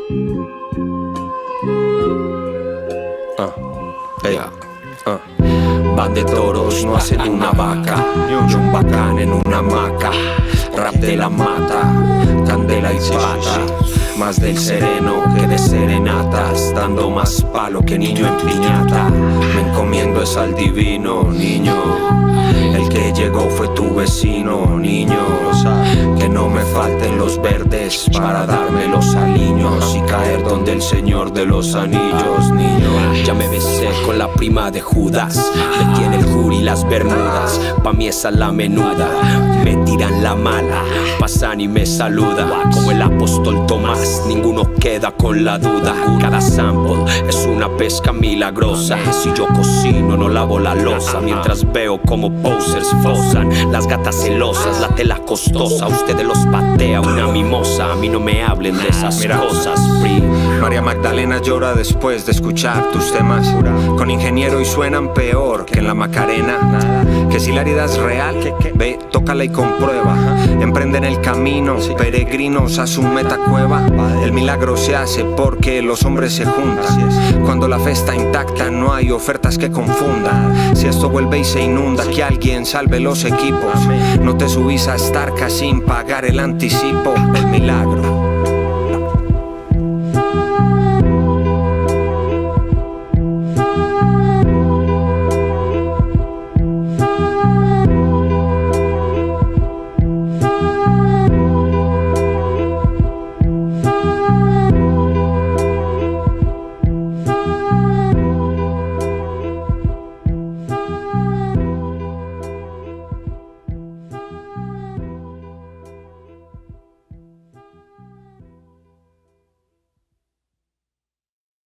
Van de toros, no hacen una vaca. John bacán en una hamaca. Rap de la mata, candela y pata. Más del sereno que de serenatas, dando más palo que niño en piñata. Me encomiendo es al divino, niño. El que llegó fue tu vecino, niño. Que no me falten los verdes para darme los aliños y caer donde el señor de los anillos, niño. Ya me besé con la prima de Judas, me tiene el jury y las bermudas, pa' mí esa la menuda. Me tiran la mala, pasan y me saludan, como el apóstol Tomás, ninguno queda con la duda. Cada sample es una pesca milagrosa. Si yo cocino no lavo la loza, mientras veo como posers fosan. Las gatas celosas, la tela costosa, ustedes los patea una mimosa. A mí no me hablen de esas cosas, free. María Magdalena llora después de escuchar tus temas. Con ingeniero y suenan peor que en la Macarena. Que si la herida es real, ve, tócala y comprueba. Emprenden el camino, peregrinos a su metacueva. El milagro se hace porque los hombres se juntan. Cuando la fe está intacta no hay ofertas que confundan. Si esto vuelve y se inunda, que alguien salve los equipos. No te subís a Starca sin pagar el anticipo. El milagro